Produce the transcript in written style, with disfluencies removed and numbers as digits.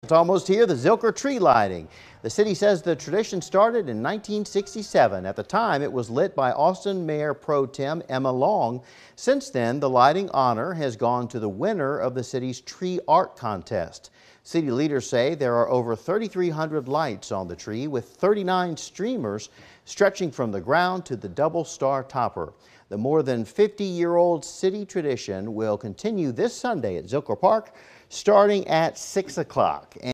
It's almost here, the Zilker Tree Lighting. The city says the tradition started in 1967. At the time, it was lit by Austin Mayor Pro Tem Emma Long. Since then, the lighting honor has gone to the winner of the city's tree art contest. City leaders say there are over 3,300 lights on the tree, with 39 streamers stretching from the ground to the double star topper. The more than 50-year-old city tradition will continue this Sunday at Zilker Park, starting at 6 o'clock.